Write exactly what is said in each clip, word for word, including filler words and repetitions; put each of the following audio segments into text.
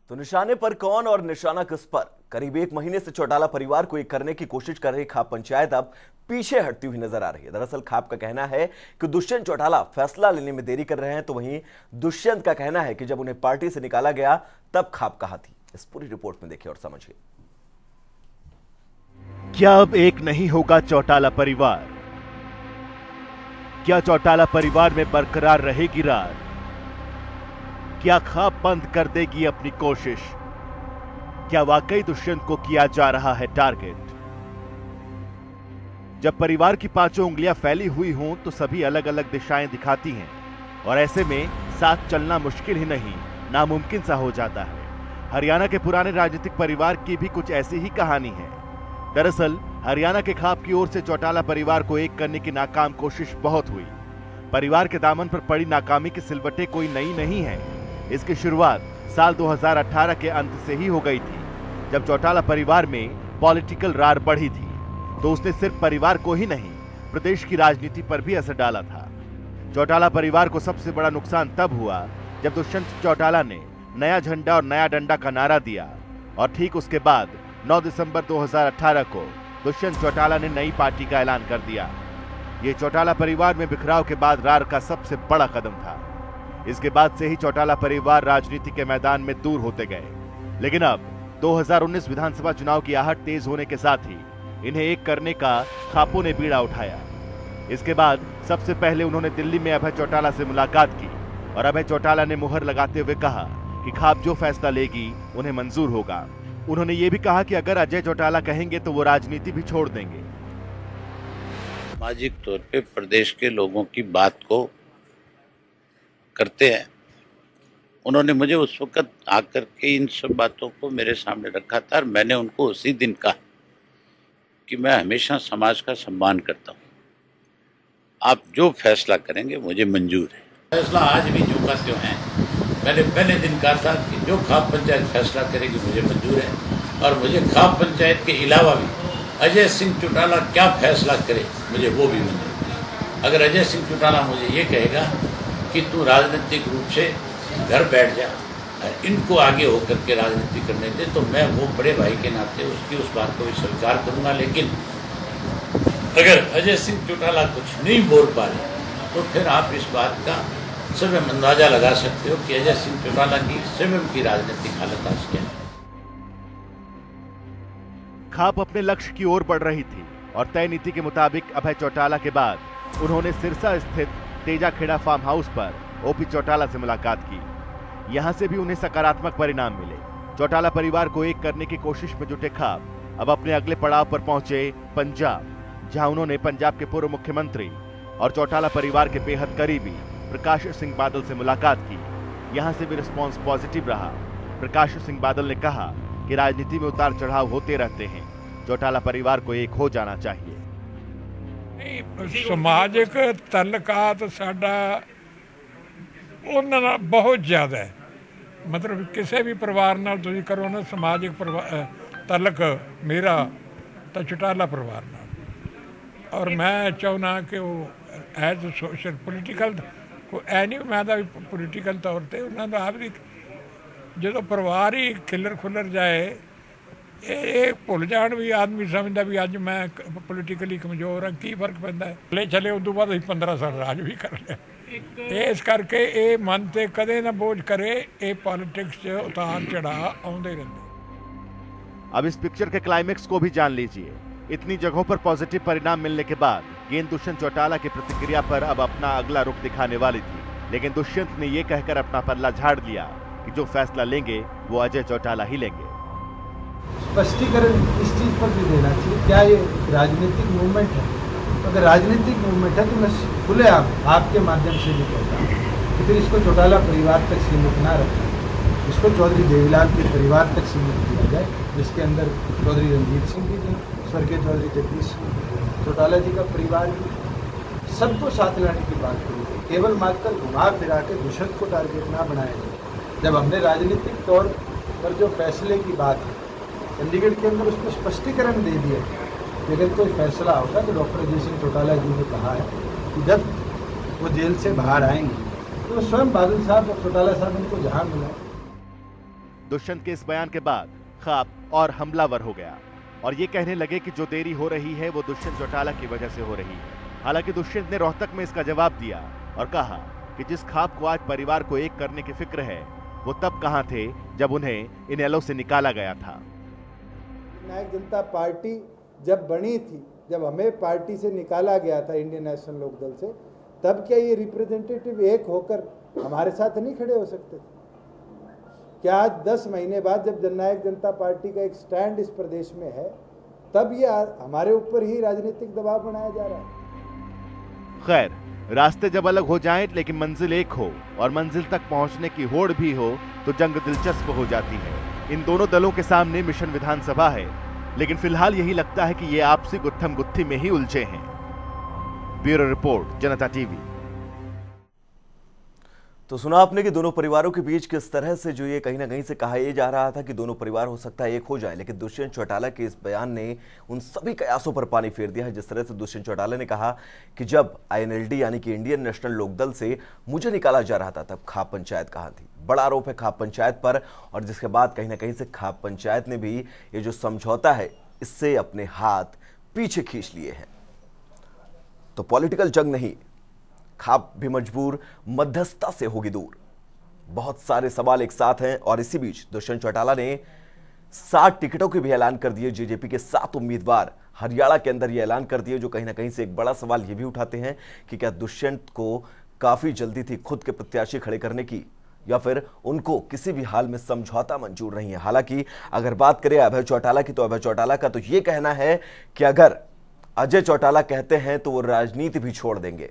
तो निशाने पर कौन और निशाना किस पर? करीब एक महीने से चौटाला परिवार को एक करने की कोशिश कर रही खाप पंचायत अब पीछे हटती हुई नजर आ रही है। दरअसल खाप का कहना है कि दुष्यंत चौटाला फैसला लेने में देरी कर रहे हैं, तो वहीं दुष्यंत का कहना है कि जब उन्हें पार्टी से निकाला गया तब खाप कहा थी। इस पूरी रिपोर्ट में देखिए और समझिए। क्या अब एक नहीं होगा चौटाला परिवार? क्या चौटाला परिवार में बरकरार रहेगी रार? क्या खाप बंद कर देगी अपनी कोशिश? क्या वाकई दुष्यंत को किया जा रहा है टारगेट? जब परिवार की पांचों उंगलियां फैली हुई हों तो सभी अलग अलग दिशाएं दिखाती हैं और ऐसे में साथ चलना मुश्किल ही नहीं, नामुमकिन सा हो जाता है। हरियाणा के पुराने राजनीतिक परिवार की भी कुछ ऐसी ही कहानी है। दरअसल हरियाणा के खाप की ओर से चौटाला परिवार को एक करने की नाकाम कोशिश बहुत हुई। परिवार के दामन पर पड़ी नाकामी की सिलवटें कोई नई नहीं है। इसकी शुरुआत साल दो हज़ार अठारह के अंत से ही हो गई थी, जब चौटाला परिवार में पॉलिटिकल रार बढ़ी थी। तो उसने सिर्फ परिवार को ही नहीं, प्रदेश की राजनीति पर भी असर डाला था। चौटाला परिवार को सबसे बड़ा नुकसान तब हुआ जब दुष्यंत चौटाला ने नया झंडा और नया डंडा का नारा दिया और ठीक उसके बाद नौ दिसंबर दो हज़ार अठारह को दुष्यंत चौटाला ने नई पार्टी का ऐलान कर दिया। ये चौटाला परिवार में बिखराव के बाद रार का सबसे बड़ा कदम था। इसके बाद से ही चौटाला परिवार राजनीति के मैदान में दूर होते गए। लेकिन अब दो हज़ार उन्नीस विधानसभा चुनाव की आहट तेज होने के साथ ही इन्हें एक करने का खापों ने बीड़ा उठाया। इसके बाद सबसे पहले उन्होंने दिल्ली में अभय चौटाला से मुलाकात की और अभय चौटाला ने मुहर लगाते हुए कहा कि खाप जो फैसला लेगी उन्हें मंजूर होगा। उन्होंने ये भी कहा कि अगर अजय चौटाला कहेंगे तो वो राजनीति भी छोड़ देंगे। सामाजिक तौर पे प्रदेश के लोगों की बात को करते हैं। उन्होंने मुझे उस वक्त आकर के इन सब बातों को मेरे सामने रखा था और मैंने उनको उसी दिन कहा कि मैं हमेशा समाज का सम्मान करता हूँ, आप जो फैसला करेंगे मुझे मंजूर है। फैसला आज भी जो का त्यों है। मैंने पहले दिन कहा था कि जो खाप पंचायत फैसला करेगी मुझे मंजूर है और मुझे खाप पंचायत के अलावा भी अजय सिंह चौटाला क्या फैसला करे मुझे वो भी मंजूर है। अगर अजय सिंह चौटाला मुझे ये कहेगा कि तू राजनीतिक रूप से घर बैठ जा, इनको आगे होकर के राजनीति करने दे, तो मैं वो बड़े भाई के नाते उसकी उस बात को भी स्वीकार करूंगा। लेकिन अगर अजय सिंह चौटाला कुछ नहीं बोल पा रहे तो फिर आप इस बात का स्वयं अंदाजा लगा सकते हो कि अजय सिंह चौटाला की स्वयं की राजनीतिक हालत आज क्या है। खाप अपने लक्ष्य की ओर बढ़ रही थी और तय नीति के मुताबिक अभय चौटाला के बाद उन्होंने सिरसा स्थित तेजाखेड़ा फार्म हाउस पर ओपी चौटाला से मुलाकात की। यहां से भी उन्हें सकारात्मक परिणाम मिले। चौटाला परिवार को एक करने की कोशिश में जुटे खाप अब अपने अगले पड़ाव पर पहुंचे पंजाब, जहां उन्होंने पंजाब के पूर्व मुख्यमंत्री और चौटाला परिवार के बेहद करीबी प्रकाश सिंह बादल से मुलाकात की। यहां से भी रिस्पांस पॉजिटिव रहा। प्रकाश सिंह बादल ने कहा कि राजनीति में उतार चढ़ाव होते रहते हैं, चौटाला परिवार को एक हो जाना चाहिए। समाजिक तल्लकात साडा उन्हां नाल बहुत ज़्यादा है। मतलब किसी भी परिवार नाल तुसीं करो ना समाजिक तल्लक मेरा तो चौटाला परिवार नाल। और मैं चाहना कि वो एज सोशल पोलीटिकल को ऐ नहीं मैं तो पोलीटिकल तौर पर उन्होंने आप भी जो परिवार ही खिलर खुलर जाए ये भुल जान भी आदमी समझता भी अज मैं पोलीटिकली कमजोर हाँ, की फर्क पैंदा है। चले चले उस तो बाद असीं पंद्रह साल राज भी कर लिया। इस करके ये मन से कदे ना बोझ करे, ये पॉलिटिक्स च उतार चढ़ाव आउंदे रहंदे। अब इस पिक्चर के क्लाइमेक्स को भी जान लीजिए। इतनी जगहों पर पॉजिटिव परिणाम मिलने के बाद गेंद दुष्यंत चौटाला की प्रतिक्रिया पर अब अपना अगला रुख दिखाने वाली थी, लेकिन दुष्यंत ने यह कहकर अपना पल्ला झाड़ दिया कि जो फैसला लेंगे वो अजय चौटाला ही लेंगे। स्पष्टीकरण इस चीज पर भी देना चाहिए, क्या ये राजनीतिक मूवमेंट है? अगर राजनीतिक मूवमेंट है तो मैं खुले आप, आपके माध्यम से भी कहता हूँ कि फिर इसको चौटाला परिवार तक सीमित ना रखें, इसको चौधरी देवीलाल के परिवार तक सीमित किया जाए, जिसके अंदर चौधरी रंजीत सिंह भी थे, स्वर्गीय चौधरी जगदीश सिंह, चौटाला जी का परिवार भी, सबको साथ लाने की बात करी। केवल मात्र घुमा फिरा के दुष्यंत को टारगेट ना बनाया जाए। जब हमने राजनीतिक तौर पर जो फैसले की बात है चंडीगढ़ के अंदर उसमें स्पष्टीकरण दे दिया कि अगर कोई फैसला होगा तो डॉक्टर अजय सिंह चौटाला जी ने कहा है कि जब वो जेल से बाहर आएंगे तो स्वयं बादल साहब और चौटाला साहब उनको जहां मिला। दुष्यंत के इस बयान के बाद खाप और हमलावर हो गया और ये कहने लगे कि जो देरी हो रही है वो दुष्यंत चौटाला की वजह से हो रही है। हालांकि दुष्यंत ने रोहतक में इसका जवाब दिया और कहा कि जिस खाप को आज परिवार को एक करने की फिक्र है वो तब कहां थे जब उन्हें इनेलो से निकाला गया था। जननायक जनता पार्टी जब बनी थी, जब हमें पार्टी से निकाला गया था इंडियन नेशनल लोकदल से, तब क्या ये रिप्रेजेंटेटिव एक होकर हमारे साथ नहीं खड़े हो सकते थे? क्या आज दस महीने बाद जब जननायक जनता पार्टी का एक स्टैंड इस प्रदेश में है, तब ये हमारे ऊपर ही राजनीतिक दबाव बनाया जा रहा है? खैर, रास्ते जब अलग हो जाएं लेकिन मंजिल एक हो और मंजिल तक पहुंचने की होड़ भी हो तो जंग दिलचस्प हो जाती है। इन दोनों दलों के सामने मिशन विधानसभा है, लेकिन फिलहाल यही लगता है कि ये आपसी गुत्थम गुत्थी में ही उलझे हैं। Bureau report, Janata TV. तो सुना आपने कि दोनों परिवारों के बीच किस तरह से जो ये कहीं ना कहीं से कहा यह जा रहा था कि दोनों परिवार हो सकता है एक हो जाए, लेकिन दुष्यंत चौटाला के इस बयान ने उन सभी कयासों पर पानी फेर दिया है। जिस तरह से दुष्यंत चौटाला ने कहा कि जब आई एन एल डी यानी कि इंडियन नेशनल लोकदल से मुझे निकाला जा रहा था तब खाप पंचायत कहाँ थी। बड़ा आरोप है खाप पंचायत पर, और जिसके बाद कहीं ना कहीं से खाप पंचायत ने भी ये जो समझौता है इससे अपने हाथ पीछे खींच लिए हैं। तो पॉलिटिकल जंग नहीं, खाप भी मजबूर मध्यस्थता से होगी दूर। बहुत सारे सवाल एक साथ हैं और इसी बीच दुष्यंत चौटाला ने सात टिकटों के भी ऐलान कर दिए। जेजेपी के सात उम्मीदवार हरियाणा के अंदर ये ऐलान कर दिए, जो कहीं ना कहीं से एक बड़ा सवाल ये भी उठाते हैं कि क्या दुष्यंत को काफी जल्दी थी खुद के प्रत्याशी खड़े करने की, या फिर उनको किसी भी हाल में समझौता मंजूर नहीं है। हालांकि अगर बात करें अभय चौटाला की, तो अभय चौटाला का तो ये कहना है कि अगर अजय चौटाला कहते हैं तो वो राजनीति भी छोड़ देंगे।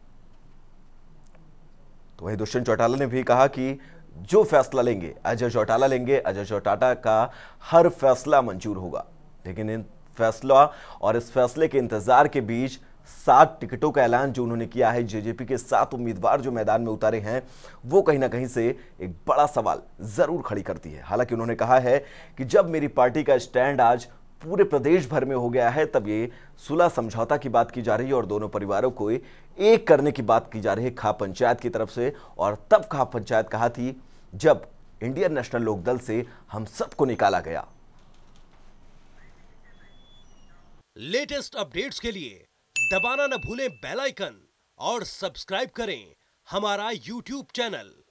तो वही दुष्यंत चौटाला ने भी कहा कि जो फैसला लेंगे अजय चौटाला लेंगे, अजय चौटाला का हर फैसला मंजूर होगा। लेकिन इन फैसला और इस फैसले के इंतजार के बीच सात टिकटों का ऐलान जो उन्होंने किया है, जेजेपी के सात उम्मीदवार जो मैदान में उतारे हैं, वो कहीं ना कहीं से एक बड़ा सवाल जरूर खड़ी करती है। हालांकि उन्होंने कहा है कि जब मेरी पार्टी का स्टैंड आज पूरे प्रदेश भर में हो गया है तब ये सुलह समझौता की बात की जा रही है और दोनों परिवारों को एक करने की बात की जा रही है खाप पंचायत की तरफ से। और तब खाप पंचायत कहा थी जब इंडियन नेशनल लोकदल से हम सबको निकाला गया। लेटेस्ट अपडेट्स के लिए दबाना न भूलें बेल आइकन और सब्सक्राइब करें हमारा यूट्यूब चैनल।